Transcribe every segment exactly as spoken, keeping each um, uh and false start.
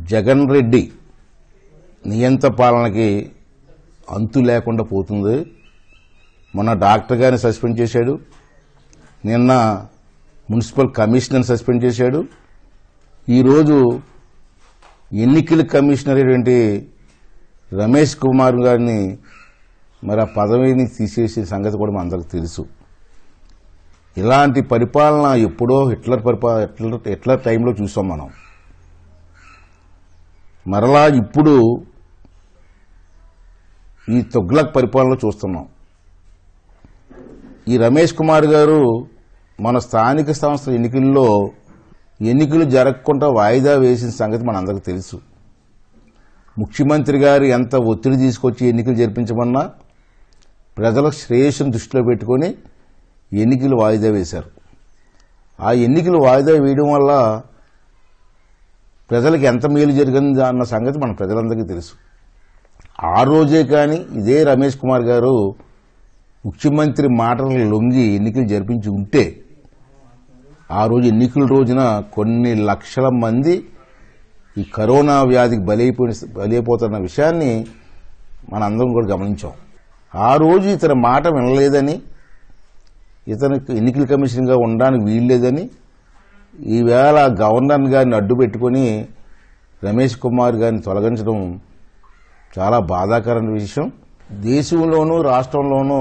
జగన్ రెడ్డి నియంత పాలనకి అంతు లేకుండా పోతుంది. మొన్న డాక్టర్ గారిని సస్పెండ్ చేశాడు, నిన్న మున్సిపల్ కమిషనర్ని సస్పెండ్ చేశాడు, ఈరోజు ఎన్నికల కమిషనర్ అయినటువంటి రమేష్ కుమార్ గారిని మరి ఆ పదవిని తీసేసిన సంగతి కూడా మనందరికీ తెలుసు. ఇలాంటి పరిపాలన ఎప్పుడో హిట్లర్ పరిపాలన హిట్లర్ హిట్లర్ టైంలో చూసాం మనం. మరలా ఇప్పుడు ఈ తొగ్లక్ పరిపాలన చూస్తున్నాం. ఈ రమేష్ కుమార్ గారు మన స్థానిక సంస్థల ఎన్నికల్లో ఎన్నికలు జరగకుండా వాయిదా వేసిన సంగతి మనందరికీ తెలుసు. ముఖ్యమంత్రి గారు ఎంత ఒత్తిడి తీసుకొచ్చి ఎన్నికలు జరిపించమన్నా ప్రజల శ్రేయస్సును దృష్టిలో పెట్టుకుని ఎన్నికలు వాయిదా వేశారు. ఆ ఎన్నికలు వాయిదా వేయడం వల్ల ప్రజలకు ఎంత మేలు జరిగింది అన్న సంగతి మన ప్రజలందరికీ తెలుసు. ఆ రోజే కానీ ఇదే రమేష్ కుమార్ గారు ముఖ్యమంత్రి మాటలకు లొంగి ఎన్నికలు జరిపించి ఉంటే ఆ రోజు ఎన్నికల రోజున కొన్ని లక్షల మంది ఈ కరోనా వ్యాధికి బలైపోయి బలైపోతున్న విషయాన్ని మనందరం కూడా గమనించాం. ఆ రోజు ఇతని మాట వినలేదని, ఇతనికి ఎన్నికల కమిషన్గా ఉండడానికి వీల్లేదని ఈవేళ గవర్నర్ గారిని అడ్డు పెట్టుకుని రమేష్ కుమార్ గారిని తొలగించడం చాలా బాధాకరమైన విషయం. దేశంలోనూ రాష్ట్రంలోనూ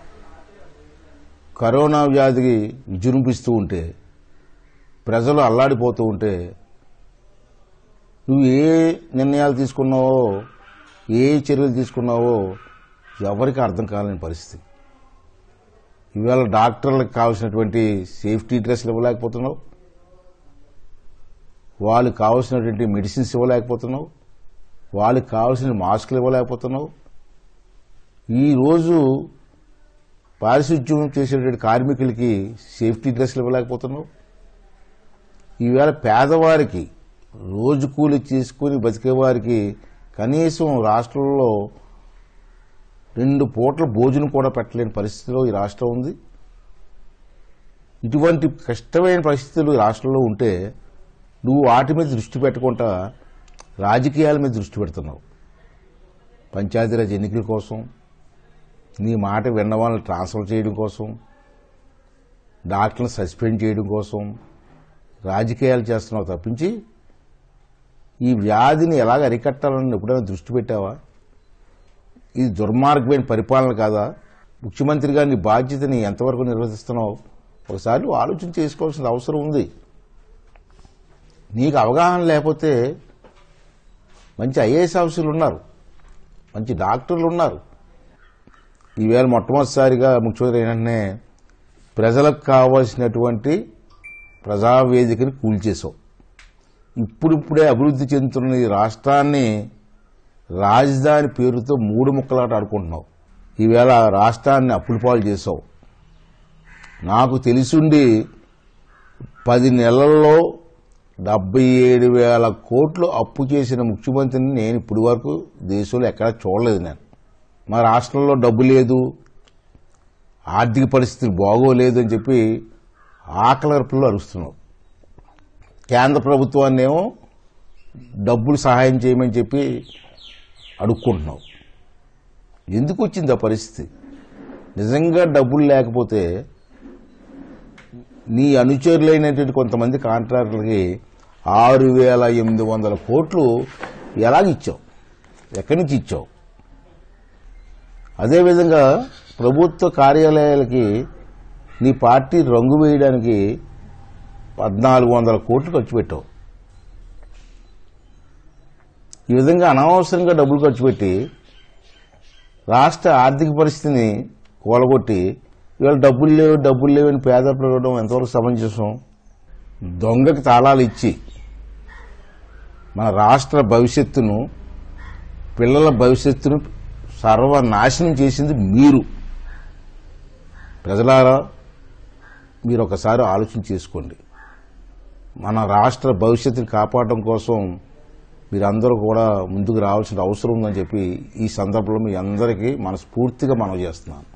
కరోనా వ్యాధికి విజృంభిస్తూ ఉంటే, ప్రజలు అల్లాడిపోతూ ఉంటే నువ్వు ఏ నిర్ణయాలు తీసుకున్నావో, ఏ చర్యలు తీసుకున్నావో ఎవరికి అర్థం కాలేని పరిస్థితి. ఇవాళ డాక్టర్లకు కావాల్సినటువంటి సేఫ్టీ డ్రెస్లు ఇవ్వలేకపోతున్నావు, వాళ్ళకి కావాల్సినటువంటి మెడిసిన్స్ ఇవ్వలేకపోతున్నావు, వాళ్ళకి కావాల్సిన మాస్కులు ఇవ్వలేకపోతున్నావు. ఈరోజు పారిశుధ్యం చేసేటువంటి కార్మికులకి సేఫ్టీ డ్రెస్లు ఇవ్వలేకపోతున్నావు. ఈవేళ పేదవారికి, రోజు కూలి చేసుకుని బతికేవారికి కనీసం రాష్ట్రంలో రెండు పూట్ల భోజనం కూడా పెట్టలేని పరిస్థితిలో ఈ రాష్ట్రం ఉంది. ఇటువంటి కష్టమైన పరిస్థితులు ఈ రాష్ట్రంలో ఉంటే నువ్వు వాటి మీద దృష్టి పెట్టకుండా రాజకీయాల మీద దృష్టి పెడుతున్నావు. పంచాయతీరాజ్ ఎన్నికల కోసం, నీ మాట విన్న వాళ్ళని ట్రాన్స్ఫర్ చేయడం కోసం, డాక్టర్లను సస్పెండ్ చేయడం కోసం రాజకీయాలు చేస్తున్నావు తప్పించి ఈ వ్యాధిని ఎలాగ అరికట్టాలని ఎప్పుడైనా దృష్టి పెట్టావా? ఇది దుర్మార్గమైన పరిపాలన కాదా? ముఖ్యమంత్రి గారి బాధ్యతని ఎంతవరకు నిర్వర్తిస్తున్నావు ఒకసారి ఆలోచన చేసుకోవాల్సిన అవసరం ఉంది. నీకు అవగాహన లేకపోతే మంచి ఐఏఎస్ ఆఫీసర్లు ఉన్నారు, మంచి డాక్టర్లు ఉన్నారు. ఈవేళ మొట్టమొదటిసారిగా ముఖ్యమంత్రి ఏంటంటే ప్రజలకు కావాల్సినటువంటి ప్రజావేదికని కూల్చేశావు. ఇప్పుడిప్పుడే అభివృద్ధి చెందుతున్న ఈ రాష్ట్రాన్ని రాజధాని పేరుతో మూడు ముక్కలాట ఆడుకుంటున్నావు. ఈవేళ రాష్ట్రాన్ని అప్పుల పాలు చేశావు. నాకు తెలిసిండి పది నెలల్లో డెబ్బై ఏడు వేల కోట్లు అప్పు చేసిన ముఖ్యమంత్రిని నేను ఇప్పటి వరకు దేశంలో ఎక్కడా చూడలేదు. నేను మా రాష్ట్రంలో డబ్బు లేదు, ఆర్థిక పరిస్థితులు బాగోలేదు అని చెప్పి ఆకలర్పులు అరుస్తున్నావు. కేంద్ర ప్రభుత్వాన్ని ఏమో డబ్బులు సహాయం చేయమని చెప్పి అడుక్కుంటున్నావు. ఎందుకు వచ్చింది ఆ పరిస్థితి? నిజంగా డబ్బులు లేకపోతే నీ అనుచరులైనటువంటి కొంతమంది కాంట్రాక్టర్లకి ఆరు వేల ఎనిమిది వందల కోట్లు ఎలాగిచ్చావు? ఎక్కడి నుంచి ఇచ్చావు? అదేవిధంగా ప్రభుత్వ కార్యాలయాలకి నీ పార్టీ రంగు వేయడానికి పద్నాలుగు వందల కోట్లు ఖర్చు పెట్టావు. ఈ విధంగా అనవసరంగా డబ్బులు ఖర్చు పెట్టి రాష్ట్ర ఆర్థిక పరిస్థితిని కూలగొట్టి ఇవాళ డబ్బులు లేవు డబ్బులు లేవని పేద ప్రజలు ఎంతవరకు సమంజసం? దొంగకి తాళాలు ఇచ్చి మన రాష్ట్ర భవిష్యత్తును, పిల్లల భవిష్యత్తును సర్వనాశనం చేసింది మీరు. ప్రజలారా, మీరు ఒకసారి ఆలోచన చేసుకోండి. మన రాష్ట్ర భవిష్యత్తుని కాపాడడం కోసం మీరందరూ కూడా ముందుకు రావాల్సిన అవసరం ఉందని చెప్పి ఈ సందర్భంలో మీ అందరికీ మనస్ఫూర్తిగా మనవి చేస్తున్నాను.